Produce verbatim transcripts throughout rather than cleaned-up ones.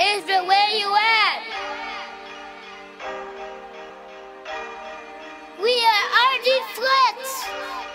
Israel, where you at? We are R G Flex.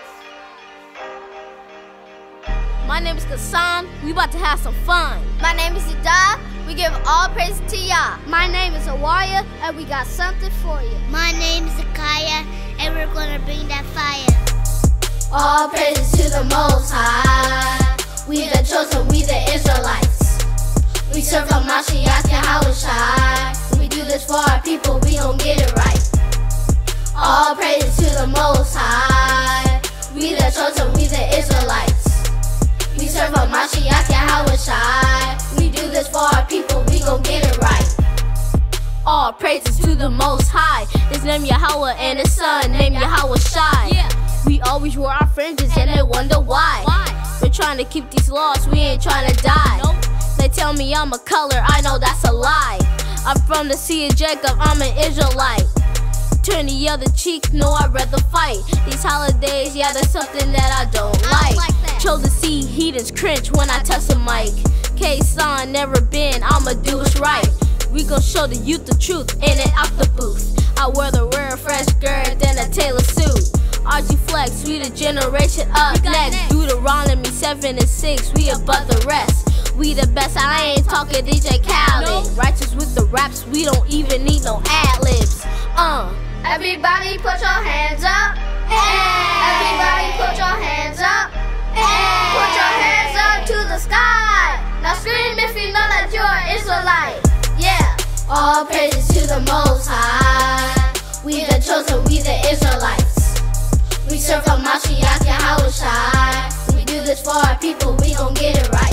My name is Kassan. We about to have some fun. My name is Ida. We give all praise to Yah. My name is Awaya, and we got something for you. My name is Akaya, and we're gonna bring that fire. All praises to the Most High. We the chosen, we the Israelites. We serve HaMashiach Yahawashi. We do this for our people, we gon' get it right. All praises to the Most High. We the chosen, we the Israelites. We serve HaMashiach Yahawashi. We do this for our people, we gon' get it right. All praises to the Most High. His name Yahweh and his son named Yahawashi. Yeah. We always wore our fringes and they wonder why. why? We're trying to keep these laws, we ain't trying to die. Nope. They tell me I'm a color, I know that's a lie. I'm from the seed of Jacob, I'm an Israelite. Turn the other cheek, no, I'd rather fight. These holidays, yeah, there's something that I don't like. I like that. Chose to see heathens cringe when I touch the mic. K-Son, never been, I'ma do what's right. We gon' show the youth the truth, in and out the booth. I wear the rare fresh skirt, then a tailor suit. R G Flex, we the generation up next. Deuteronomy seven and six, we above the rest. We the best, I ain't talking D J Khaled. Nope. Righteous with the raps, we don't even need no ad-libs. Uh. Everybody put your hands up. Hey. Everybody put your hands up. Hey. Put your hands up to the sky. Now scream if you know that you're an Israelite. Yeah. All praises to the Most High. We the chosen, we the Israelites. We serve HaMashiach Yahawashi. We do this for our people, we gon' get it right.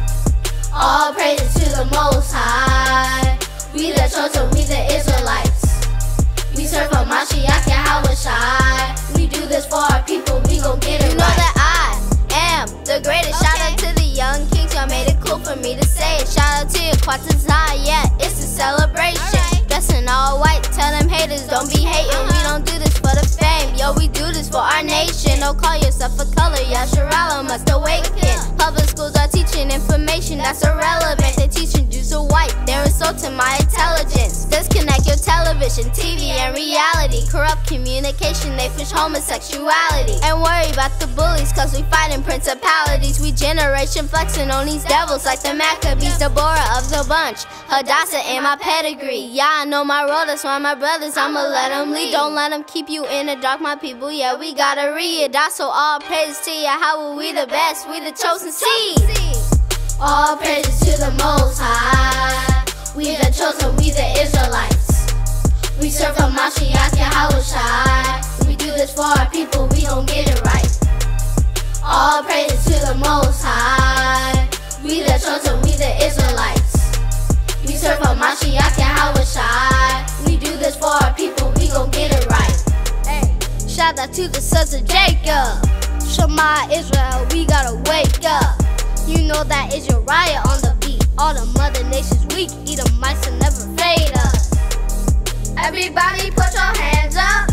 All praises to the Most High. We the chosen, we the Israelites. We serve HaMashiach Yahawashi. We do this for our people, we gon' get it right. You know that I am the greatest. Okay. Shout out to the young kings, y'all made it cool for me to say it. Shout out to your Quatazai, yeah, it's a celebration. Right. Dressing all white, tell them haters don't be hating. Uh-huh. We don't do this for the fame, yo, we do this for our nation. Don't call yourself a color, Yasharala must awaken. Public schools are teaching information that's irrelevant. They teaching Jews are white, they're insulting my intelligence. Disconnect your television, T V, and reality. Corrupt communication, they push homosexuality. And worry about the bullies, cause we fighting principalities. We generation flexing on these devils like the Maccabees. Deborah of the bunch, Hadassah in my pedigree. Yeah, I know my role, that's why my brothers, I'ma let them lead. Don't let them keep you in the dark, my people, yeah, we gotta read. That's so all praise to Yahweh, we the best, we the chosen seed. All praises to the Most High. We the chosen, we the Israelites. We serve HaMashiach Yahawashi. We do this for our people, we gon' get it right. All praises to the Most High. We the chosen, we the Israelites. We serve HaMashiach Yahawashi. We do this for our people, we gon' get it right. Hey, shout out to the sons of Jacob. Shema Israel, we gotta wake up. You know that is your riot on the beat. All the mother nations weak, eat them mice and never fade us. Everybody put your hands up.